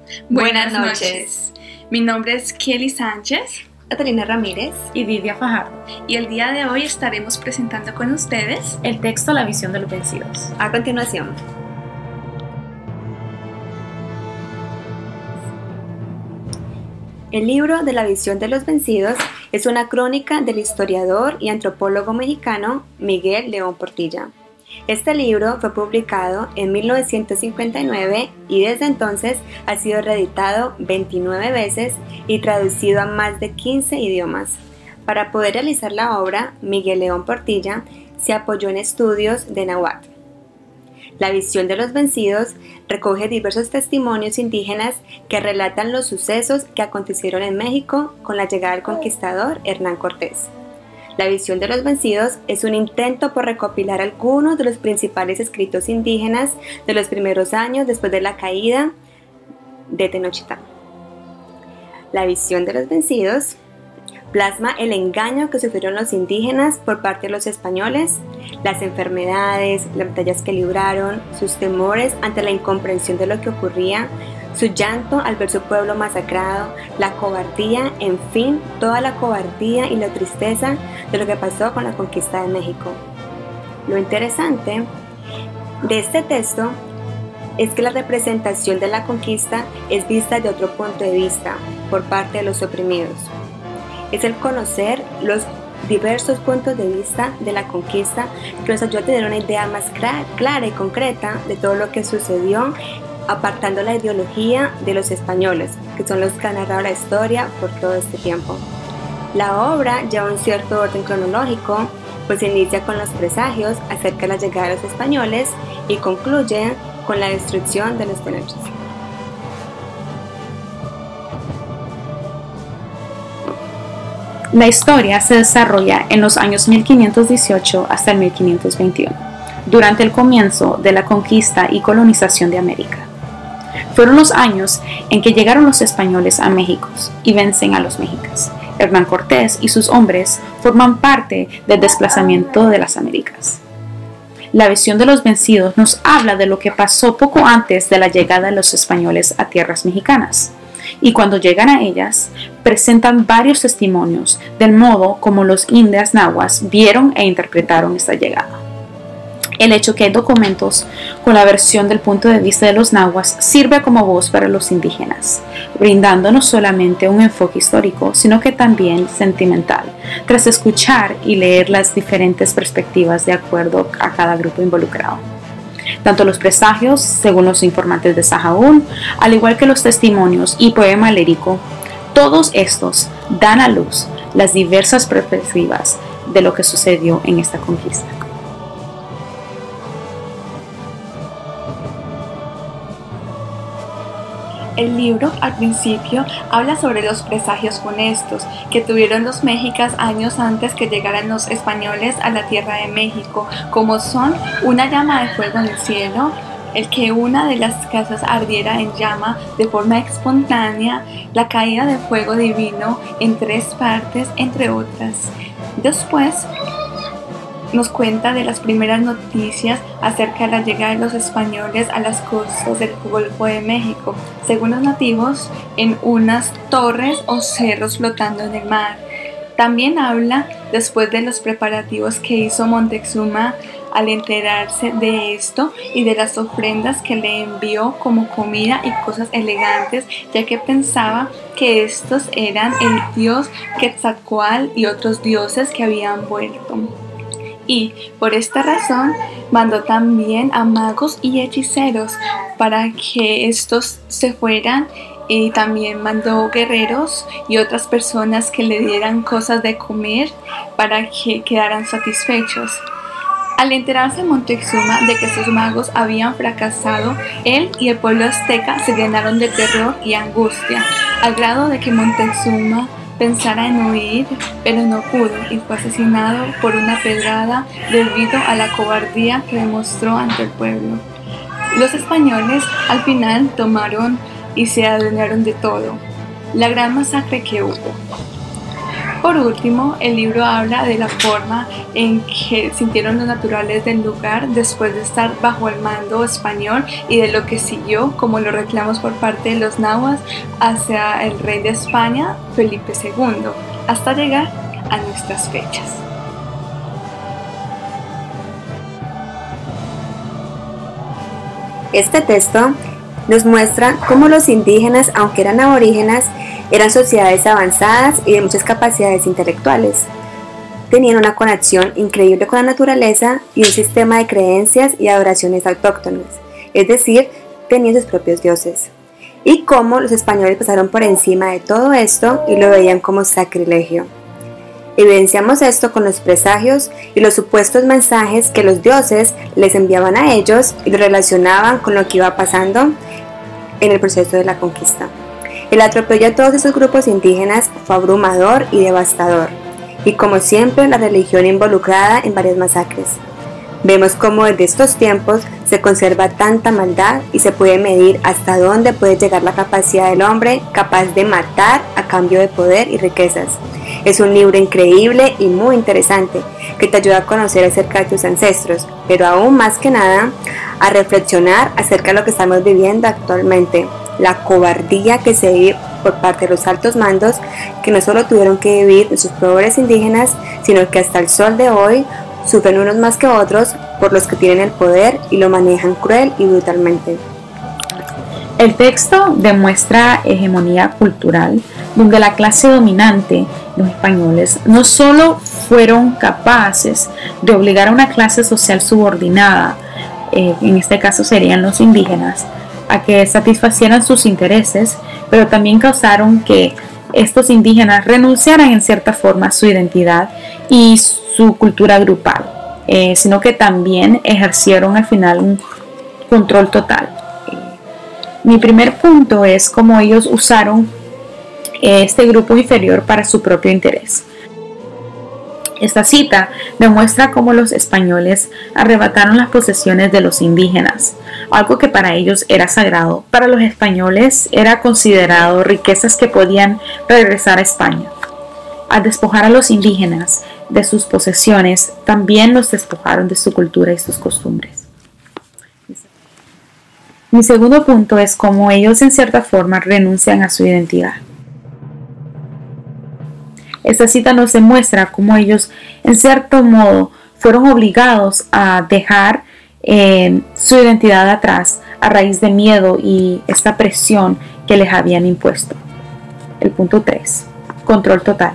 Buenas noches. Mi nombre es Kelly Sánchez, Catalina Ramírez y Vivian Fajardo. Y el día de hoy estaremos presentando con ustedes el texto La visión de los vencidos. A continuación. El libro de La visión de los vencidos es una crónica del historiador y antropólogo mexicano Miguel León Portilla. Este libro fue publicado en 1959 y desde entonces ha sido reeditado 29 veces y traducido a más de 15 idiomas. Para poder realizar la obra, Miguel León Portilla se apoyó en estudios de náhuatl. La visión de los vencidos recoge diversos testimonios indígenas que relatan los sucesos que acontecieron en México con la llegada del conquistador Hernán Cortés. La visión de los vencidos es un intento por recopilar algunos de los principales escritos indígenas de los primeros años después de la caída de Tenochtitlán. La visión de los vencidos plasma el engaño que sufrieron los indígenas por parte de los españoles, las enfermedades, las batallas que libraron, sus temores ante la incomprensión de lo que ocurría, su llanto al ver su pueblo masacrado, la cobardía, en fin, toda la cobardía y la tristeza de lo que pasó con la conquista de México. Lo interesante de este texto es que la representación de la conquista es vista de otro punto de vista por parte de los oprimidos. Es el conocer los diversos puntos de vista de la conquista que nos ayuda a tener una idea más clara y concreta de todo lo que sucedió, apartando la ideología de los españoles, que son los que han narrado la historia por todo este tiempo. La obra lleva un cierto orden cronológico, pues inicia con los presagios acerca de la llegada de los españoles y concluye con la destrucción de los Tenochtitlan. La historia se desarrolla en los años 1518 hasta el 1521, durante el comienzo de la conquista y colonización de América. Fueron los años en que llegaron los españoles a México y vencen a los mexicas. Hernán Cortés y sus hombres forman parte del desplazamiento de las Américas. La visión de los vencidos nos habla de lo que pasó poco antes de la llegada de los españoles a tierras mexicanas. Y cuando llegan a ellas, presentan varios testimonios del modo como los indios nahuas vieron e interpretaron esta llegada. El hecho que hay documentos con la versión del punto de vista de los nahuas sirve como voz para los indígenas, brindando no solamente un enfoque histórico, sino que también sentimental, tras escuchar y leer las diferentes perspectivas de acuerdo a cada grupo involucrado. Tanto los presagios, según los informantes de Sahaún, al igual que los testimonios y poema lírico, todos estos dan a luz las diversas perspectivas de lo que sucedió en esta conquista. El libro al principio habla sobre los presagios funestos que tuvieron los mexicas años antes que llegaran los españoles a la tierra de México, como son una llama de fuego en el cielo, el que una de las casas ardiera en llama de forma espontánea, la caída de fuego divino en 3 partes, entre otras. Después nos cuenta de las primeras noticias acerca de la llegada de los españoles a las costas del Golfo de México, según los nativos, en unas torres o cerros flotando en el mar. También habla después de los preparativos que hizo Moctezuma al enterarse de esto y de las ofrendas que le envió como comida y cosas elegantes, ya que pensaba que estos eran el dios Quetzalcóatl y otros dioses que habían vuelto. Y por esta razón mandó también a magos y hechiceros para que estos se fueran, y también mandó guerreros y otras personas que le dieran cosas de comer para que quedaran satisfechos. Al enterarse Moctezuma de que sus magos habían fracasado, él y el pueblo azteca se llenaron de terror y angustia, al grado de que Moctezuma pensara en huir, pero no pudo y fue asesinado por una pedrada debido a la cobardía que demostró ante el pueblo. Los españoles al final tomaron y se adueñaron de todo. La gran masacre que hubo. Por último, el libro habla de la forma en que sintieron los naturales del lugar después de estar bajo el mando español y de lo que siguió como los reclamos por parte de los nahuas hacia el rey de España, Felipe II, hasta llegar a nuestras fechas. Este texto nos muestra cómo los indígenas, aunque eran aborígenes, eran sociedades avanzadas y de muchas capacidades intelectuales. Tenían una conexión increíble con la naturaleza y un sistema de creencias y adoraciones autóctonas, es decir, tenían sus propios dioses. Y cómo los españoles pasaron por encima de todo esto y lo veían como sacrilegio. Evidenciamos esto con los presagios y los supuestos mensajes que los dioses les enviaban a ellos y lo relacionaban con lo que iba pasando en el proceso de la conquista. El atropello a todos esos grupos indígenas fue abrumador y devastador, y como siempre la religión involucrada en varias masacres. Vemos cómo desde estos tiempos se conserva tanta maldad y se puede medir hasta dónde puede llegar la capacidad del hombre capaz de matar a cambio de poder y riquezas. Es un libro increíble y muy interesante que te ayuda a conocer acerca de tus ancestros, pero aún más que nada a reflexionar acerca de lo que estamos viviendo actualmente, la cobardía que se vive por parte de los altos mandos que no solo tuvieron que vivir de sus pobres indígenas, sino que hasta el sol de hoy sufren unos más que otros por los que tienen el poder y lo manejan cruel y brutalmente. El texto demuestra hegemonía cultural, donde la clase dominante, los españoles, no solo fueron capaces de obligar a una clase social subordinada, en este caso serían los indígenas, a que satisfacieran sus intereses, pero también causaron que estos indígenas renunciaran en cierta forma a su identidad y su cultura grupal, sino que también ejercieron al final un control total. Mi primer punto es cómo ellos usaron este grupo inferior para su propio interés. Esta cita demuestra cómo los españoles arrebataron las posesiones de los indígenas, algo que para ellos era sagrado. Para los españoles era considerado riquezas que podían regresar a España. Al despojar a los indígenas de sus posesiones, también los despojaron de su cultura y sus costumbres. Mi segundo punto es cómo ellos en cierta forma renuncian a su identidad. Esta cita nos demuestra cómo ellos en cierto modo fueron obligados a dejar su identidad atrás a raíz de miedo y esta presión que les habían impuesto. El punto 3. Control total.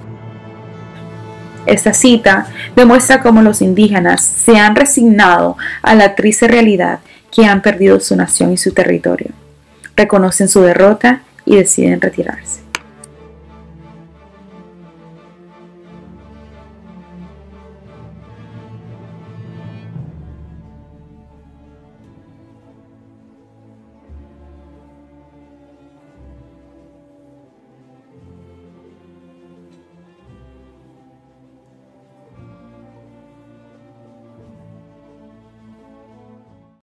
Esta cita demuestra cómo los indígenas se han resignado a la triste realidad que han perdido su nación y su territorio. Reconocen su derrota y deciden retirarse.